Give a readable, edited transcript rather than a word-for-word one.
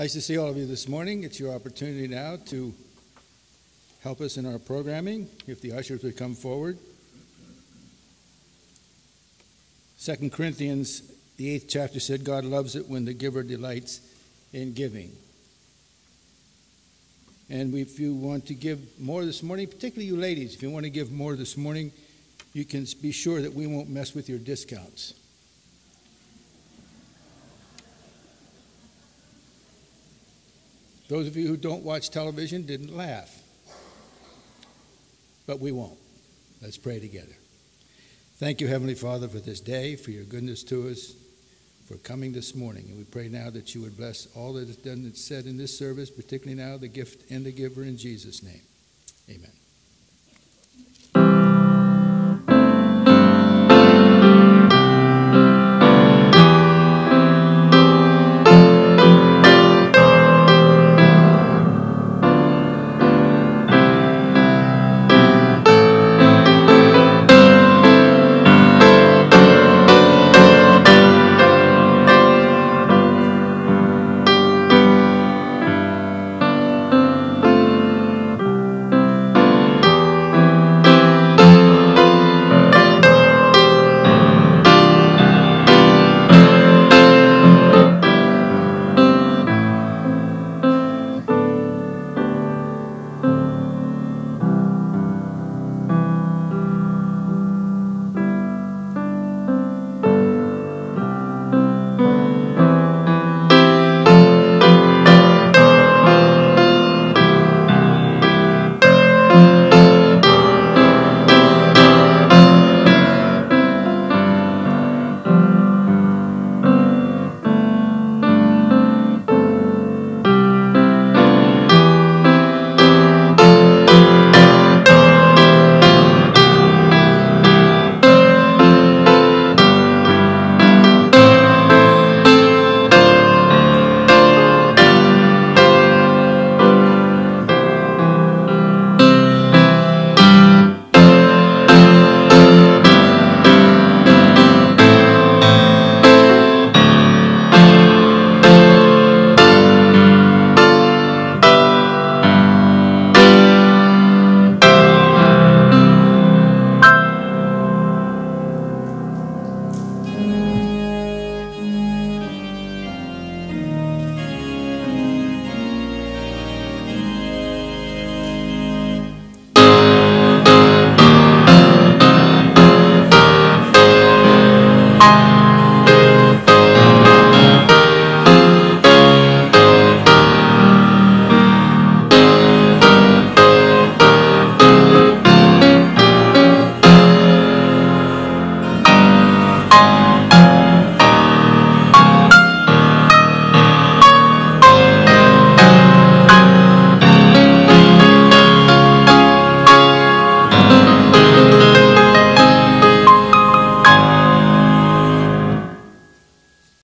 Nice to see all of you this morning. It's your opportunity now to help us in our programming. If the ushers would come forward. 2 Corinthians, the 8th chapter said, God loves it when the giver delights in giving. And if you want to give more this morning, particularly you ladies, if you want to give more this morning, you can be sure that we won't mess with your discounts. Those of you who don't watch television didn't laugh. But we won't. Let's pray together. Thank you, Heavenly Father, for this day, for your goodness to us, for coming this morning. And we pray now that you would bless all that is done and said in this service, particularly now the gift and the giver, in Jesus' name. Amen.